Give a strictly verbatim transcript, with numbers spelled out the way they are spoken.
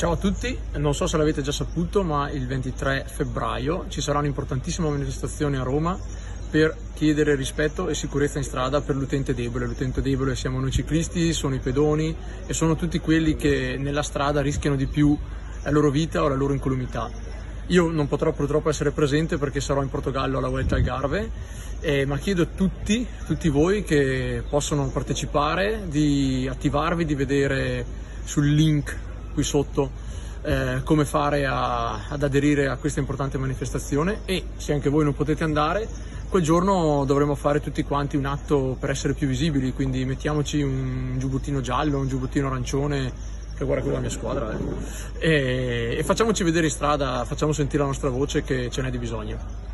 Ciao a tutti, non so se l'avete già saputo, ma il ventitré febbraio ci sarà un'importantissima manifestazione a Roma per chiedere rispetto e sicurezza in strada per l'utente debole. L'utente debole siamo noi ciclisti, sono i pedoni e sono tutti quelli che nella strada rischiano di più la loro vita o la loro incolumità. Io non potrò purtroppo essere presente perché sarò in Portogallo alla Vuelta Algarve, eh, ma chiedo a tutti, tutti voi che possono partecipare di attivarvi, di vedere sul link qui sotto eh, come fare a, ad aderire a questa importante manifestazione, e se anche voi non potete andare, quel giorno dovremo fare tutti quanti un atto per essere più visibili, quindi mettiamoci un giubbottino giallo, un giubbottino arancione, che guarda quella è la mia squadra, eh. e, e facciamoci vedere in strada, facciamo sentire la nostra voce che ce n'è di bisogno.